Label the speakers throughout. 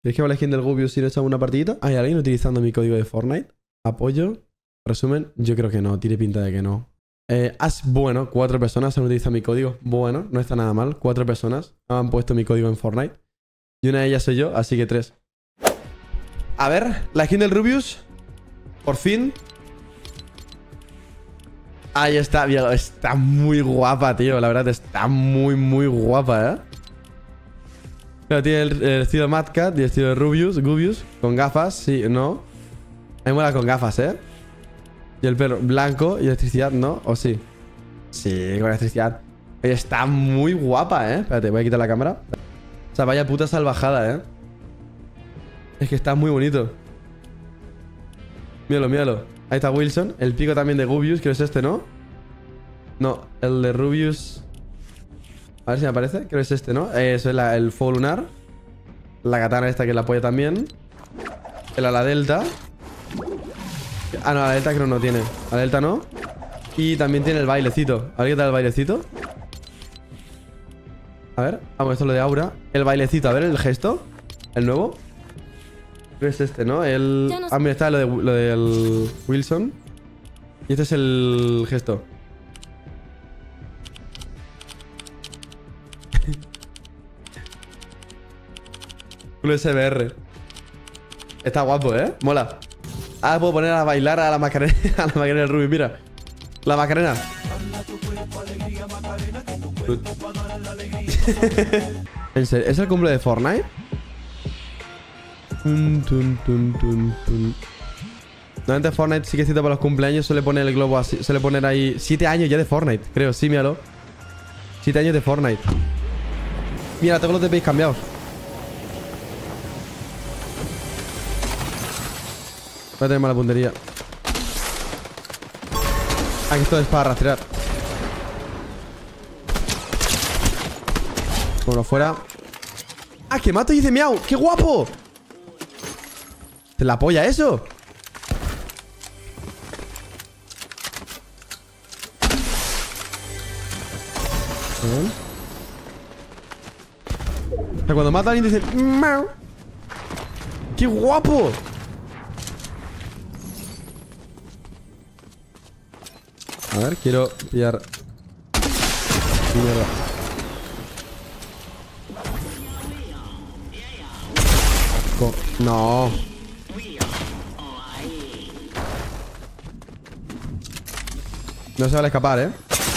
Speaker 1: ¿Quieres que va la skin del Gubius si no echamos una partidita? ¿Hay alguien utilizando mi código de Fortnite? Apoyo. Resumen, yo creo que no. Tiene pinta de que no. Bueno, 4 personas han utilizado mi código. Bueno, no está nada mal. 4 personas han puesto mi código en Fortnite. Y una de ellas soy yo, así que 3. A ver, la skin del Rubius. Por fin. Ahí está, Diego. Está muy guapa, tío. La verdad, está muy guapa, ¿eh? Pero tiene el estilo de Mad Cat y el estilo de Gubius. Con gafas, sí, no. A mí me mola con gafas, ¿eh? Y el pelo blanco y electricidad, ¿no? ¿O sí? Sí, con electricidad. Oye, está muy guapa, ¿eh? Espérate, voy a quitar la cámara. O sea, vaya puta salvajada, ¿eh? Es que está muy bonito. Míralo, míralo. Ahí está Wilson. El pico también de Gubius, creo que es este, ¿no? No, el de Rubius. A ver si me aparece. Creo que es este, ¿no? Eso es el fuego lunar. La katana esta que la apoya también. El ala delta. Ah, no, la delta creo no tiene. La delta no. Y también tiene el bailecito. A ver qué tal el bailecito. A ver. Vamos, esto es lo de aura. El bailecito, a ver el gesto. El nuevo. Creo que es este, ¿no? El... Ah, mira, está lo del Wilson. Y este es el gesto. Un SBR. Está guapo, ¿eh? Mola. Ahora puedo poner a bailar a la Macarena. A la Macarena del Ruby, mira. La Macarena. ¿En serio? ¿Es el cumple de Fortnite? Normalmente Fortnite sí que cita para los cumpleaños. Suele poner el globo así. Suele poner ahí 7 años ya de Fortnite, creo. Sí, míralo. 7 años de Fortnite. Mira, tengo los DPIs cambiados. Voy a tener mala puntería. Aquí esto es para rastrear. Bueno, fuera. ¡Ah, que mato y dice miau! ¡Qué guapo! ¿Te la polla eso? O sea, cuando mata a alguien dice miau. ¡Qué guapo! A ver, quiero pillar. Mierda. No. No se va a escapar, ¿eh?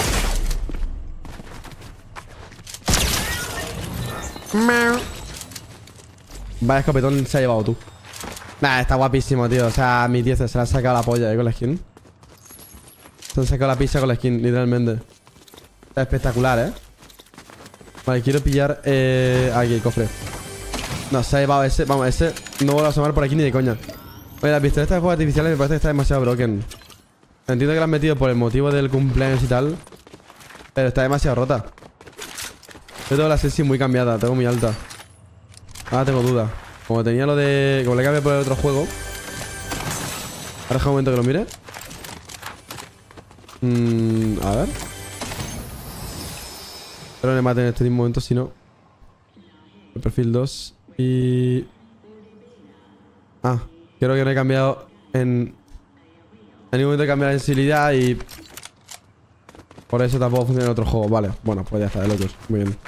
Speaker 1: Vaya escopetón se ha llevado tú. Nah, está guapísimo, tío. O sea, mi 10 se la ha sacado la polla, con la skin. Se han sacado la pizza con la skin, literalmente. Está espectacular, ¿eh? Vale, quiero pillar aquí el cofre. No, se ha llevado ese. Vamos, ese no vuelvo a asomar por aquí ni de coña. Oye, las pistolas de fuegos artificiales me parece que está demasiado broken. Entiendo que la han metido por el motivo del cumpleaños y tal, pero está demasiado rota. Yo tengo la sensi muy cambiada, tengo muy alta. Ahora tengo duda. Como tenía lo de... Como le cambié por el otro juego. Ahora deja un momento que lo mire. A ver. Espero que me maten en este mismo momento, si no. El perfil 2. Y... Ah, creo que no he cambiado en... En ningún momento he cambiado la sensibilidad y... Por eso tampoco funciona en otro juego. Vale, bueno, pues ya está, de locos. Muy bien.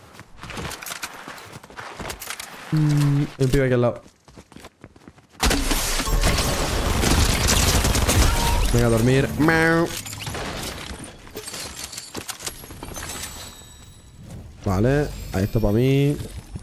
Speaker 1: Hay un pibe aquí al lado. Venga, a dormir. Vale, ahí está para mí.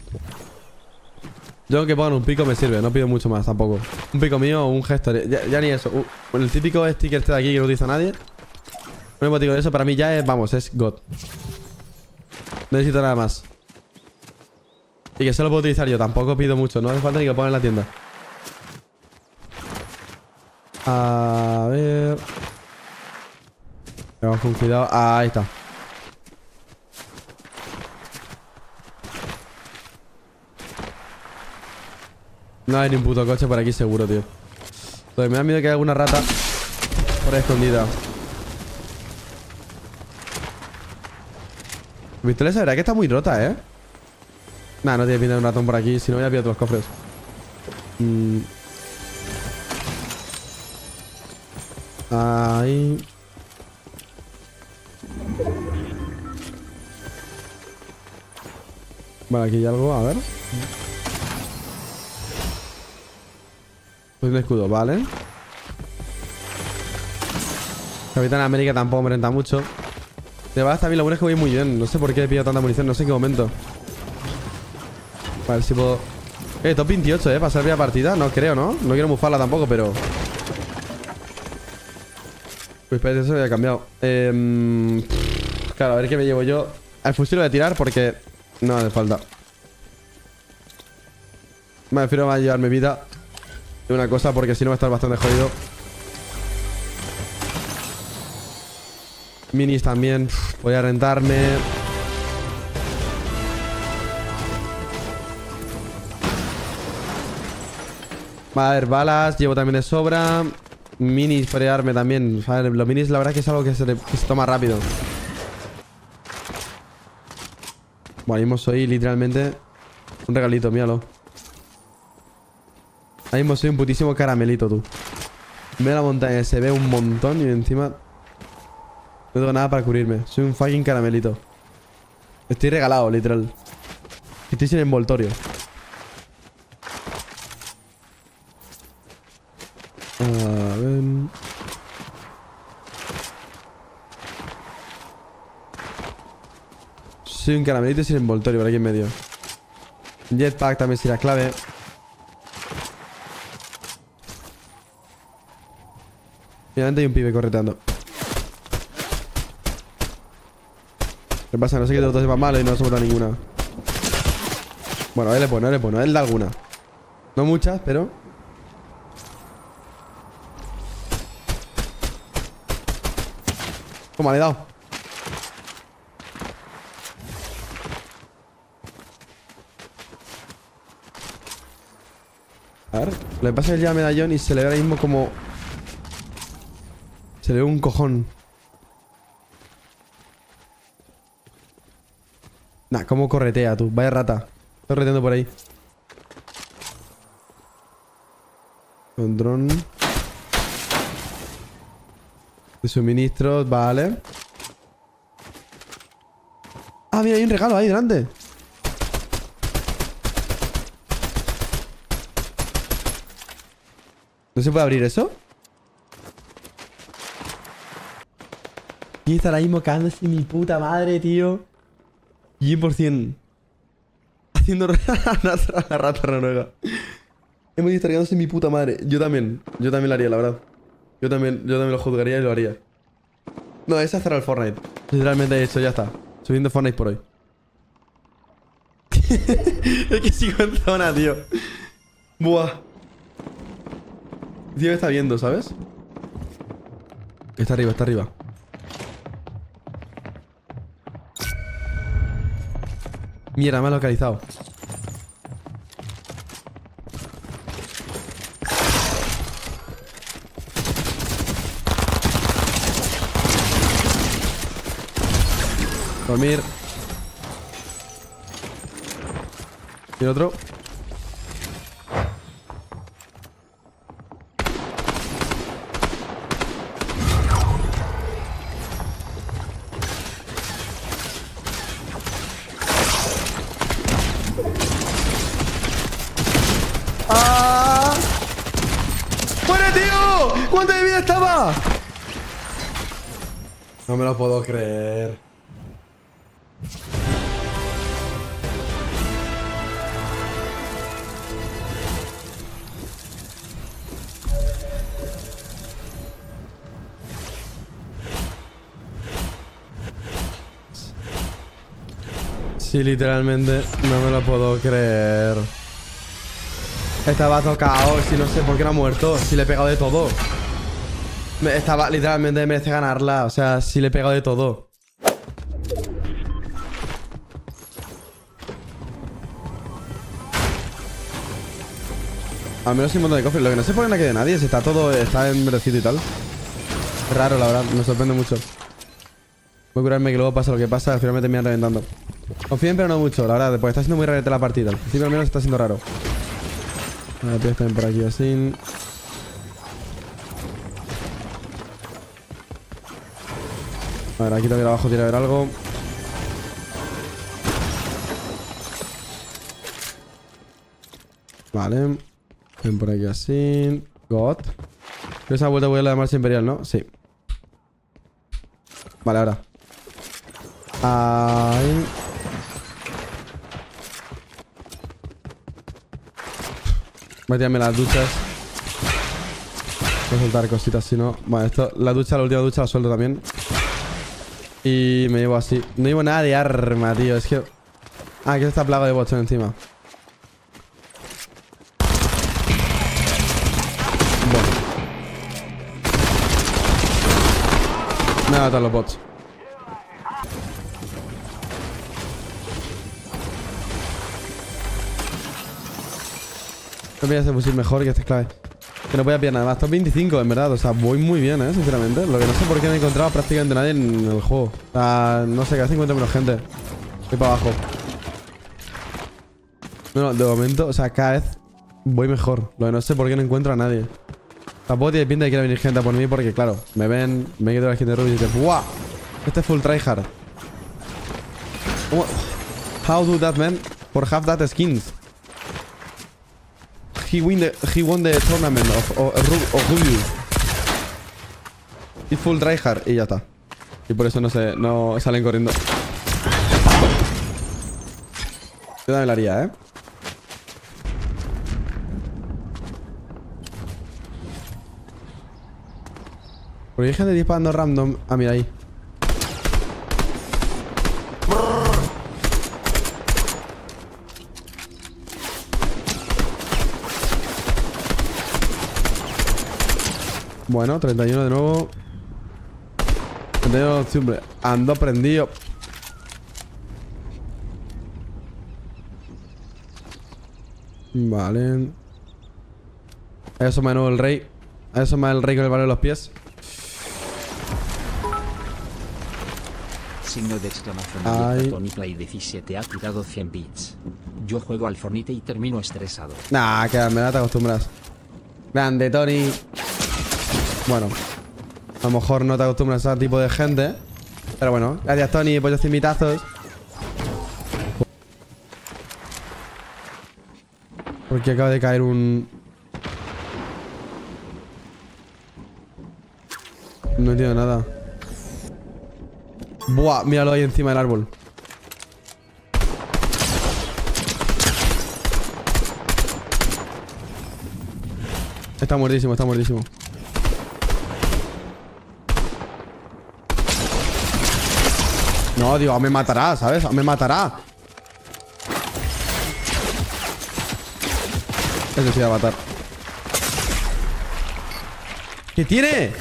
Speaker 1: Yo que pongan un pico me sirve, no pido mucho más tampoco. Un pico mío o un gesto, ya ni eso. El típico sticker este de aquí que no utiliza nadie. Un emotico de eso para mí ya es, vamos, es God. No necesito nada más. Y que solo puedo utilizar yo, tampoco pido mucho. No hace falta ni que lo ponga en la tienda. A ver. Vamos con cuidado. Ahí está. No hay ni un puto coche por aquí seguro, tío. Entonces me da miedo que haya alguna rata por ahí escondida. Mi pistola esa verdad que está muy rota, ¿eh? Nah, no tiene pinta de un ratón por aquí. Si no, voy a pillar todos los cofres. Ahí. Vale, aquí hay algo, a ver. Pues un escudo, vale. Capitán América tampoco me renta mucho. De balas también lo bueno es que voy muy bien. No sé por qué he pillado tanta munición, no sé en qué momento. A ver si puedo... top 28, para ser primera partida. No creo, ¿no? No quiero mufarla tampoco, pero... Pues espérate, eso había cambiado. Claro, a ver qué me llevo yo. Al fusil lo voy a tirar porque... No hace falta. Me prefiero más llevarme vida de una cosa porque si no va a estar bastante jodido. Minis también. Voy a rentarme. Va a haber balas. Llevo también de sobra. Minis para llevarme también. A ver, los minis la verdad que es algo que se toma rápido. Bueno, ahí mismo soy literalmente un regalito, míralo. Ahí mismo soy un putísimo caramelito, tú. Mira la montaña, se ve un montón y encima no tengo nada para cubrirme. Soy un fucking caramelito. Estoy regalado, literal. Estoy sin envoltorio. A ver... Soy un caramelito sin envoltorio por aquí en medio. Jetpack también será clave. Finalmente hay un pibe correteando. ¿Qué pasa? No sé qué de los dos es más malo y no se bota ninguna. Bueno, él le pone, él da alguna. No muchas, pero... Toma, le he dado. A ver, lo que pasa es que él lleva medallón y se le ve ahora mismo como... Se le ve un cojón. Nah, cómo corretea tú, vaya rata. Estoy correteando por ahí. Con dron. De suministros, vale. Ah, mira, hay un regalo ahí delante. ¿No se puede abrir eso? Y está ahora mismo cagándose mi puta madre, tío. 100%. Haciendo la rata noruega. Hemos dicho cagándose mi puta madre. Yo también lo haría, la verdad. Yo también lo juzgaría y lo haría. No, es hacer al Fortnite. Literalmente he hecho, ya está. Subiendo Fortnite por hoy. Es que sigo en zona, tío. Buah. Tío, me está viendo, ¿sabes? Está arriba, está arriba. Mierda, me ha localizado. Dormir. Y el otro. ¡Ah! ¡Muere, tío! ¿Cuánto de vida estaba? No me lo puedo creer. Sí, literalmente no me lo puedo creer. Estaba tocado, si no sé por qué no ha muerto. Si le he pegado de todo. Estaba, literalmente merece ganarla. O sea, si le he pegado de todo. Al menos hay un montón de cofres. Lo que no sé por qué no queda nadie. Si está todo, está enverdecido y tal. Es raro, la verdad. Me sorprende mucho. Voy a curarme que luego pasa lo que pasa. Al final me terminan reventando. Confíen, pero no mucho, la verdad, porque está siendo muy rarete la partida. Al principio al menos está siendo raro. Vale, pies también por aquí así. A ver, aquí también abajo tiene que haber algo. Vale. Ven por aquí así. God. Esa vuelta voy a la de marcha imperial, ¿no? Sí. Vale, ahora. Ahí. Voy a tirarme las duchas. Voy a soltar cositas si no. Bueno, esto, la ducha, la última ducha la suelto también. Y me llevo así. No llevo nada de arma, tío. Es que... Ah, aquí está plaga de bots encima. Bueno. Me van a matar los bots. No voy a hacer fusil mejor que este clave. Que no voy a pillar nada más. Top 25, en verdad. O sea, voy muy bien, sinceramente. Lo que no sé por qué no he encontrado prácticamente nadie en el juego. O sea, no sé, cada vez encuentro menos gente. Voy para abajo. No, de momento, o sea, cada vez voy mejor. Lo que no sé por qué no encuentro a nadie. Tampoco tiene pinta de que quiera venir gente a por mí porque, claro, me ven, me quedo la skin de Ruby y dicen, ¡buah! Este es full tryhard. How do that, man? For half that skins. He won the tournament of Ruby. Y full tryhard. Y ya está. Y por eso no salen corriendo. Yo también la haría, Porque hay gente disparando random. Ah, mira ahí. Bueno, 31 de nuevo. 31 de octubre. Ando prendido. Vale. Eso me de nuevo el rey. Eso me el rey con el valor de los pies.
Speaker 2: Signo de exclamación abierta. Tony Play 17 ha tirado 100 bits. Yo juego al Fornite y termino estresado.
Speaker 1: Nah, que me da te acostumbras. Grande, Tony. Bueno, a lo mejor no te acostumbras a ese tipo de gente. Pero bueno, gracias, Tony, por los invitazos. Porque acaba de caer un... No entiendo nada. Buah, míralo ahí encima del árbol. Está muertísimo, está muertísimo. No, digo, me matará, ¿sabes? Me matará. Eso sí va a matar. ¿Qué tiene?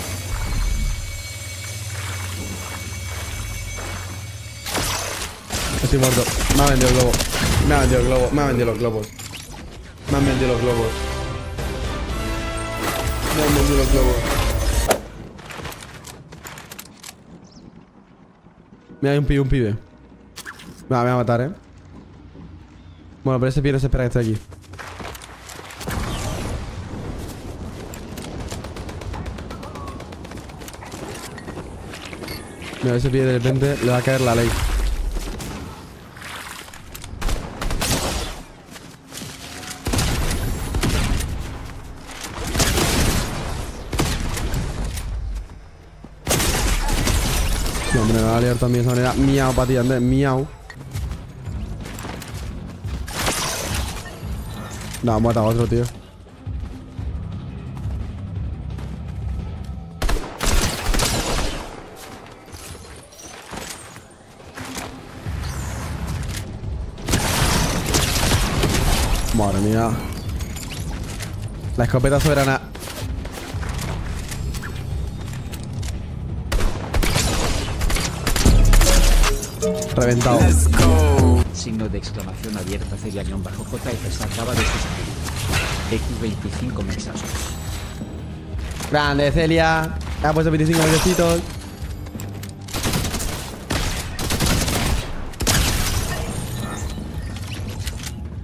Speaker 1: Estoy muerto. Me ha vendido el globo. Me ha vendido el globo. Me ha vendido los globos. Me han vendido los globos. Me han vendido los globos. Mira, hay un pibe. Me va a matar, Bueno, pero ese pibe no se espera que esté aquí. Mira, ese pibe de repente le va a caer la ley. No, hombre, me va a liar también de esa manera. Miau para ti, Andrés, miau. No, mata a otro, tío. Madre mía. La escopeta soberana. Reventado.
Speaker 2: Signo de exclamación abierta. Celia-JF se acaba de suscribir. X25 mensajes.
Speaker 1: Grande, Celia. Me ha puesto 25 besitos.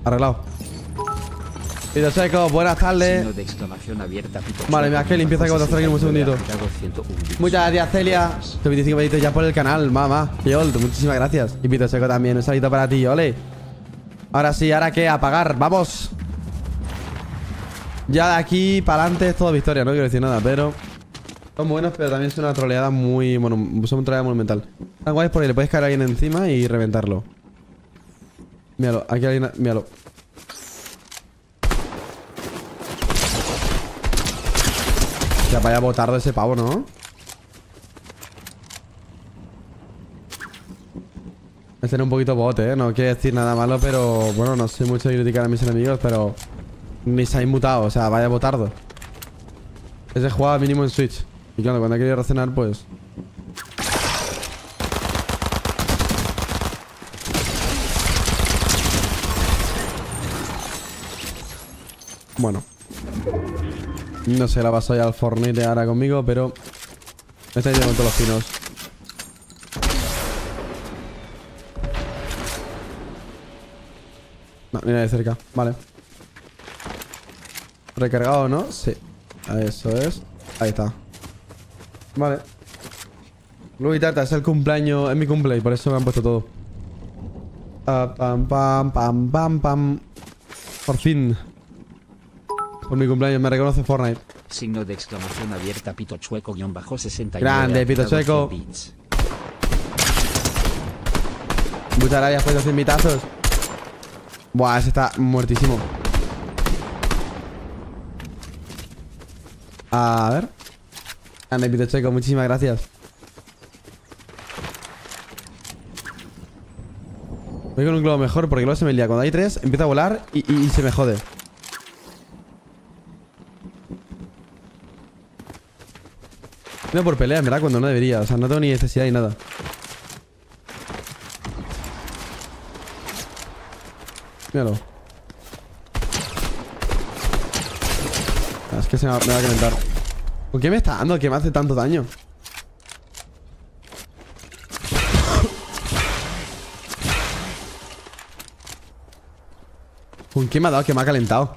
Speaker 1: Arreglado. Pito seco, buenas tardes.
Speaker 2: Signo de exclamación abierta, pito
Speaker 1: Vale, mira, qué limpieza que voy a hacer aquí en un segundito.
Speaker 2: 101 bits.
Speaker 1: Muchas gracias, Celia. 25 besitos ya por el canal, mamá. Yol, muchísimas gracias. Y Pito seco también, un saludito para ti, ole. Ahora sí, ¿ahora qué? Apagar, vamos. Ya de aquí para adelante es todo victoria, no quiero decir nada, pero... Son buenos, pero también son una troleada muy... Bueno, son una troleada monumental. Están guays porque le puedes caer a alguien encima y reventarlo. Míralo, aquí hay alguien... Míralo. Ya vaya botardo ese pavo, ¿no? Este era un poquito bot, ¿eh? No quiero decir nada malo, pero... Bueno, no sé mucho de criticar a mis enemigos, pero... Ni se ha inmutado, o sea, vaya botardo. Ese jugaba mínimo en Switch. Y claro, cuando ha querido reaccionar, pues... Bueno. No sé, la paso ya al Fortnite ahora conmigo, pero... Me está yendo con todos los pinos. No, mira de cerca, vale. Recargado, ¿no? Sí. Eso es. Ahí está. Vale. Luis Tata, es el cumpleaños. Es mi cumpleaños, por eso me han puesto todo. Pam, pam, pam, pam, pam. Por fin. Por mi cumpleaños me reconoce Fortnite.
Speaker 2: Signo de exclamación abierta, pito chueco _69.
Speaker 1: Grande, pito chueco.
Speaker 2: Bits.
Speaker 1: Muchas gracias por los 100 mitazos. Buah, ese está muertísimo. A ver. Grande, pito chueco, muchísimas gracias. Voy con un globo mejor porque luego se me lía. Cuando hay 3, empieza a volar y se me jode. No por pelea, en verdad, cuando no debería. O sea, no tengo ni necesidad ni nada. Míralo. Es que me va a calentar. ¿Por qué me está dando que me hace tanto daño? ¿Con qué me ha dado que me ha calentado?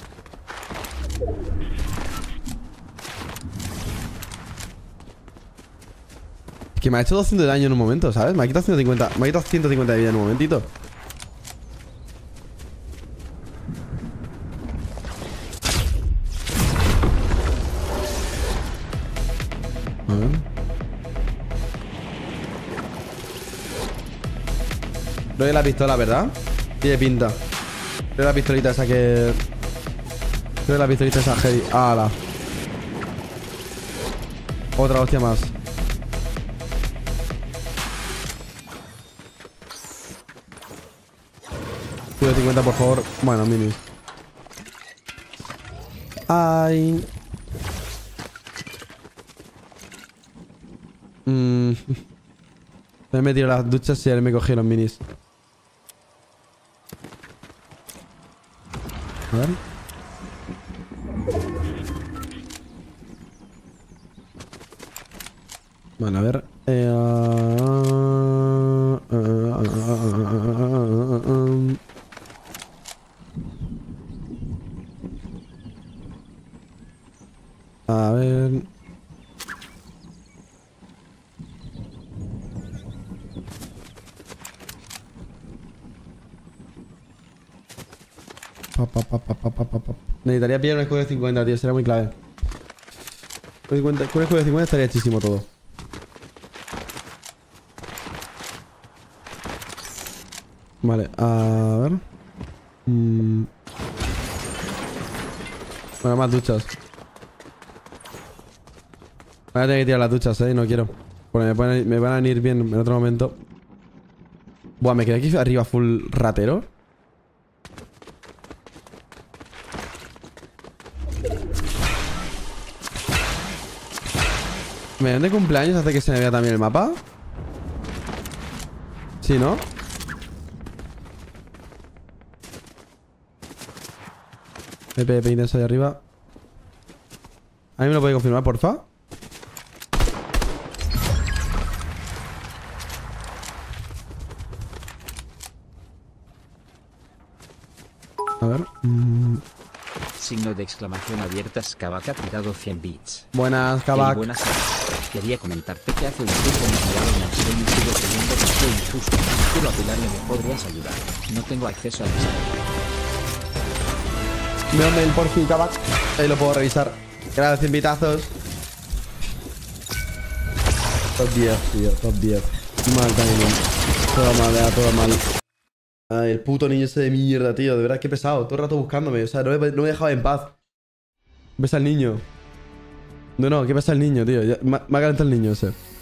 Speaker 1: Que me ha hecho 200 de daño en un momento, ¿sabes? Me ha quitado 150. Me ha quitado 150 de vida en un momentito. A ver. Creo que la pistola, ¿verdad? Tiene pinta. Creo que la pistolita esa que... Creo que la pistolita esa heavy. ¡Hala! Otra hostia más. Cuido 50, por favor. Bueno, minis. Ay. Me he metido las duchas y él me cogió los minis. A ver. Bueno, a ver. A ver. Necesitaría pillar un escudo de 50, tío. Sería muy clave. Con un escudo de 50 estaría hechísimo todo. Vale, a ver. Bueno, más duchas. Voy a tener que tirar las duchas, no quiero. Porque me van a venir bien en otro momento. Buah, me quedé aquí arriba full ratero. ¿Me dan de cumpleaños hace que se me vea también el mapa? Sí, ¿no? PPP intenso ahí arriba. ¿A mí me lo puede confirmar, porfa?
Speaker 2: Signo de exclamación abierta. Skavak ha tirado 100 bits.
Speaker 1: Buenas,
Speaker 2: Hey,
Speaker 1: Kabak.
Speaker 2: buenas tardes. Quería comentarte que hace un tiempo me tiraron al suelo y sigo teniendo que fue injusto. Quiero apelarme, me podrías ayudar. No tengo acceso al chat.
Speaker 1: Me un mail por fin, Kabak. Ahí lo puedo revisar. Gracias, invitazos. Top 10, tío, top 10. Mal timing. Todo mal, todo mal. Ay, el puto niño ese de mierda, tío. De verdad, qué pesado. Todo el rato buscándome. O sea, no me dejaba en paz. ¿Qué pasa el niño? No, ¿qué pasa el niño, tío? Me ha calentado el niño ese.